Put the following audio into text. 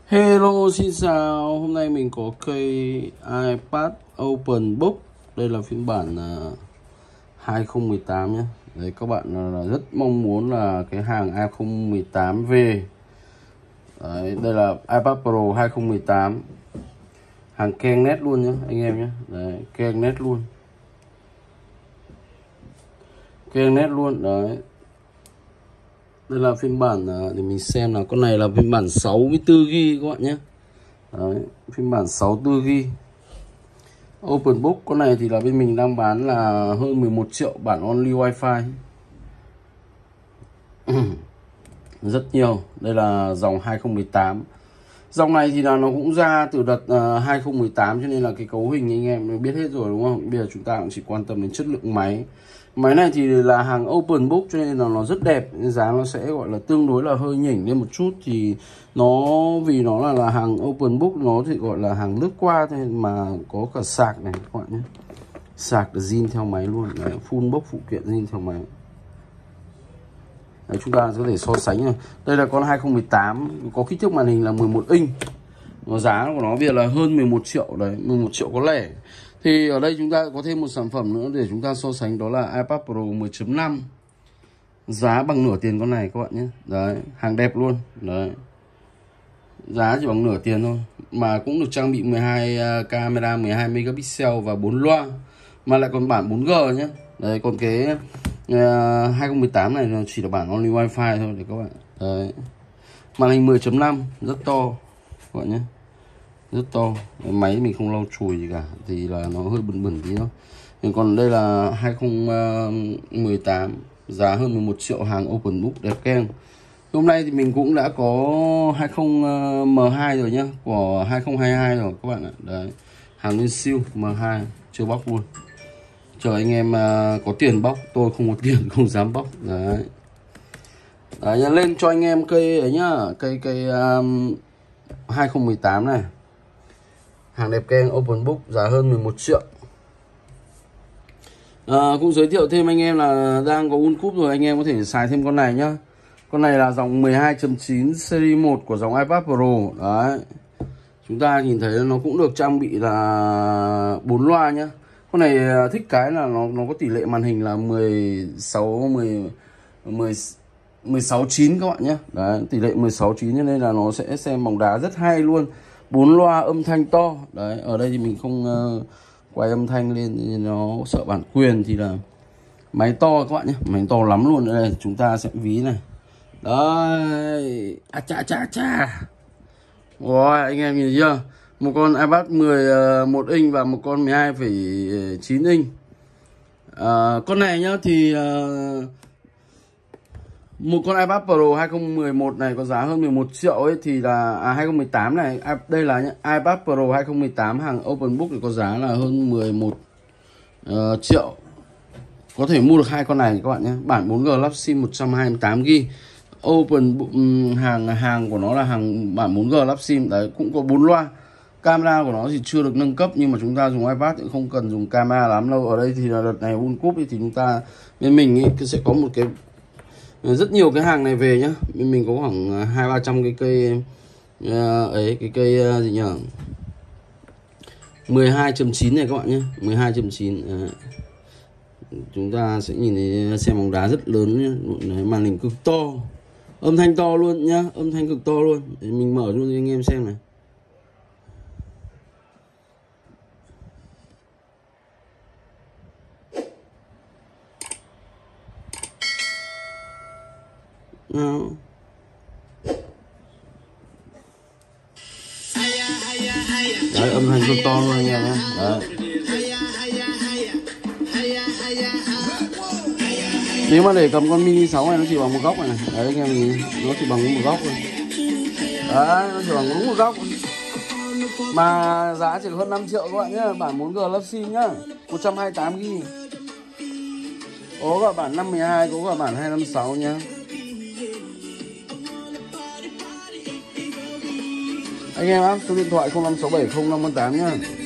Hello, xin chào. Hôm nay mình có cây iPad OpenBook. Đây là phiên bản 2018 nhé. Đấy, các bạn rất mong muốn là cái hàng 2018 về. Đấy, đây là iPad Pro 2018. Hàng keng nét luôn nhé anh em nhé. Đấy, keng nét luôn. Keng nét luôn. Đấy. Đây là phiên bản để mình xem nào. Con này là phiên bản 64GB các bạn nhé. Đấy, phiên bản 64GB OpenBook. Con này thì là bên mình đang bán là hơn 11 triệu bản only wifi. Rất nhiều. Đây là dòng 2018. Dòng này thì là nó cũng ra từ đợt 2018, cho nên là cái cấu hình anh em biết hết rồi đúng không? Bây giờ chúng ta cũng chỉ quan tâm đến chất lượng máy. Máy này thì là hàng OpenBook cho nên là nó rất đẹp, giá nó sẽ gọi là tương đối là hơi nhỉnh lên một chút, thì nó vì nó là hàng OpenBook, nó thì gọi là hàng lướt qua thôi, mà có cả sạc này các bạn nhé. Sạc là zin theo máy luôn. Đấy, full box phụ kiện zin theo máy. Đấy, chúng ta có thể so sánh rồi. Đây là con 2018 có kích thước màn hình là 11 inch. Giá của nó bây giờ là hơn 11 triệu đấy, 11 triệu có lẻ. Thì ở đây chúng ta có thêm một sản phẩm nữa để chúng ta so sánh, đó là iPad Pro 10.5. Giá bằng nửa tiền con này các bạn nhé. Đấy, hàng đẹp luôn. Đấy. Giá chỉ bằng nửa tiền thôi, mà cũng được trang bị 12 camera 12 megapixel và 4 loa, mà lại còn bản 4G nhé. Đấy, còn cái 2018 này nó chỉ là bản only wifi thôi để các bạn. Đấy. Màn hình 10.5 rất to các bạn nhé. Rất to. Máy mình không lau chùi gì cả, thì là nó hơi bẩn bẩn tí thôi. Còn đây là 2018, giá hơn 11 triệu, hàng OpenBook đẹp keng. Hôm nay thì mình cũng đã có 20M2 rồi nhá, của 2022 rồi các bạn ạ. Đấy, hàng lên siêu M2 chưa bóc luôn. Chờ anh em có tiền bóc, tôi không có tiền không dám bóc. Đấy. Đấy, lên cho anh em cây ấy nhá, cây 2018 này. Hàng đẹp keng OpenBook, giá hơn 11 triệu. Cũng giới thiệu thêm anh em là đang có World rồi, anh em có thể xài thêm con này nhá. Con này là dòng 12.9 series 1 của dòng iPad Pro. Đấy. Chúng ta nhìn thấy nó cũng được trang bị là 4 loa nhá. Con này thích cái là nó có tỷ lệ màn hình là 16:9 các bạn nhé. Đấy, tỷ lệ 16:9 cho nên là nó sẽ xem bóng đá rất hay luôn. 4 loa, âm thanh to. Đấy, ở đây thì mình không quay âm thanh lên thì nó sợ bản quyền, thì là máy to các bạn nhé, máy to lắm luôn. Đây chúng ta sẽ ví này. Đấy, cha. Rồi, anh em nhìn chưa? Một con iPad 11 inch và một con 12,9 inch. Con này nhá thì một con iPad Pro 2011 này có giá hơn 11 triệu ấy, thì là 2018 này, đây là iPad Pro 2018 hàng OpenBook thì có giá là hơn 11 triệu. Có thể mua được hai con này các bạn nhé. Bản 4G lắp sim 128GB. Open hàng của nó là hàng bản 4G lắp sim. Đấy, cũng có 4 loa. Camera của nó thì chưa được nâng cấp, nhưng mà chúng ta dùng iPad thì không cần dùng camera lắm đâu. Ở đây thì là đợt này World Cup thì chúng ta, bên mình ý, sẽ có một cái rất nhiều cái hàng này về nhá. Bên mình có khoảng 200-300 cái cây ấy, cái cây gì nhỉ, 12.9 này các bạn nhé. 12.9. Chúng ta sẽ nhìn thấy xem bóng đá rất lớn nhé. Đấy, màn hình cực to, âm thanh to luôn nhá, âm thanh cực to luôn. Để mình mở luôn cho anh em xem này. Đấy, âm thanh cực to luôn anh em nhé. Đấy. Nếu mà để cầm con mini 6 này nó chỉ bằng một góc này. Đấy anh em nhìn, nó chỉ bằng một góc thôi. Đấy, nó chỉ bằng đúng một góc. Mà giá chỉ hơn 5 triệu các bạn nhé. Bản 4G lắp sim nhá, 128GB. Có cả bản 512, có cả bản 256 nhá. Anh em áp số điện thoại 05670518 nhá.